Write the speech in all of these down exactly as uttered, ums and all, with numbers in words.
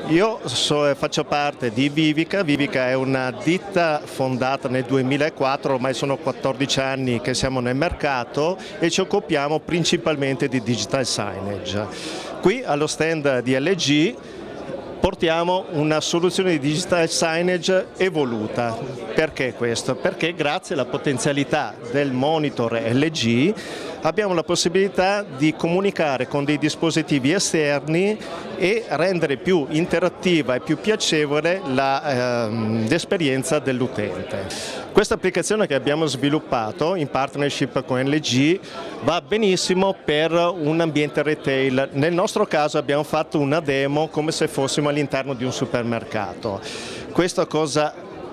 Io so, faccio parte di Vivica. Vivica è una ditta fondata nel duemilaquattro, ormai sono quattordici anni che siamo nel mercato e ci occupiamo principalmente di digital signage. Qui allo stand di L G portiamo una soluzione di digital signage evoluta. Perché questo? Perché grazie alla potenzialità del monitor L G abbiamo la possibilità di comunicare con dei dispositivi esterni e rendere più interattiva e più piacevole l'esperienza ehm, dell'utente. Questa applicazione che abbiamo sviluppato in partnership con L G va benissimo per un ambiente retail. Nel nostro caso abbiamo fatto una demo come se fossimo all'interno di un supermercato. Questo cosa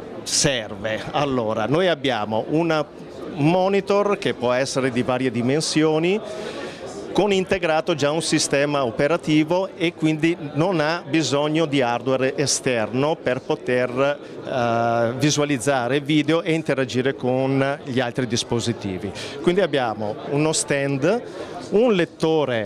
serve? Allora, noi abbiamo una un monitor che può essere di varie dimensioni, con integrato già un sistema operativo e quindi non ha bisogno di hardware esterno per poter uh, visualizzare video e interagire con gli altri dispositivi. Quindi abbiamo uno stand, un lettore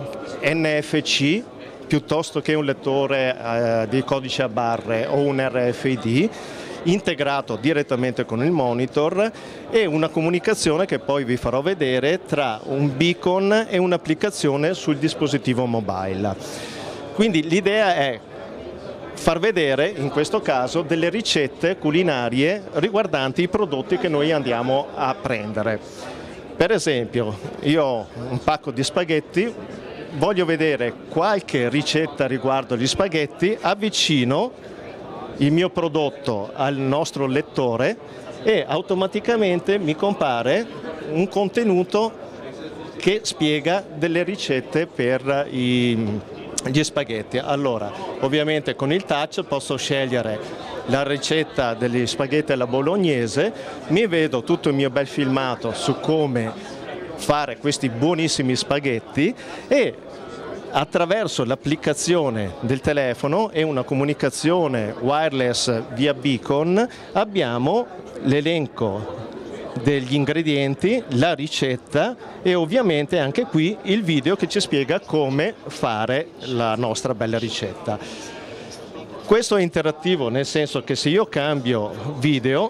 N F C piuttosto che un lettore uh, di codice a barre o un R F I D, integrato direttamente con il monitor, e una comunicazione che poi vi farò vedere tra un beacon e un'applicazione sul dispositivo mobile. Quindi l'idea è far vedere in questo caso delle ricette culinarie riguardanti i prodotti che noi andiamo a prendere. Per esempio, io ho un pacco di spaghetti, voglio vedere qualche ricetta riguardo gli spaghetti, avvicino il mio prodotto al nostro lettore e automaticamente mi compare un contenuto che spiega delle ricette per i, gli spaghetti. Allora, ovviamente con il touch posso scegliere la ricetta degli spaghetti alla bolognese, mi vedo tutto il mio bel filmato su come fare questi buonissimi spaghetti e attraverso l'applicazione del telefono e una comunicazione wireless via beacon abbiamo l'elenco degli ingredienti, la ricetta e ovviamente anche qui il video che ci spiega come fare la nostra bella ricetta. Questo è interattivo, nel senso che se io cambio video,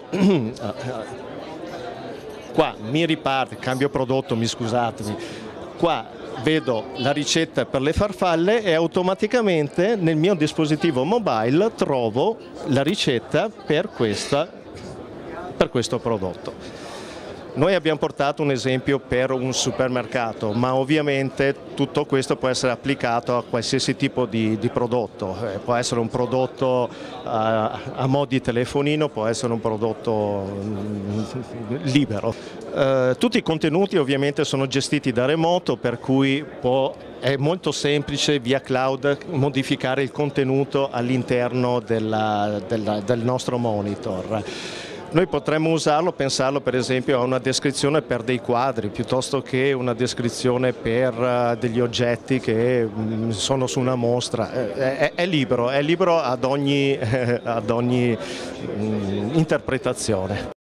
qua mi riparte, cambio prodotto, mi scusatemi, qua vedo la ricetta per le farfalle e automaticamente nel mio dispositivo mobile trovo la ricetta per, questa, per questo prodotto. Noi abbiamo portato un esempio per un supermercato, ma ovviamente tutto questo può essere applicato a qualsiasi tipo di, di prodotto. Eh, può essere un prodotto uh, a mo' di telefonino, può essere un prodotto mm, libero. Uh, tutti i contenuti ovviamente sono gestiti da remoto, per cui può, è molto semplice via cloud modificare il contenuto all'interno della, della, del nostro monitor. Noi potremmo usarlo, pensarlo per esempio a una descrizione per dei quadri piuttosto che una descrizione per uh, degli oggetti che mh, sono su una mostra. È, è, è libero, è libero ad ogni, ad ogni mh, interpretazione.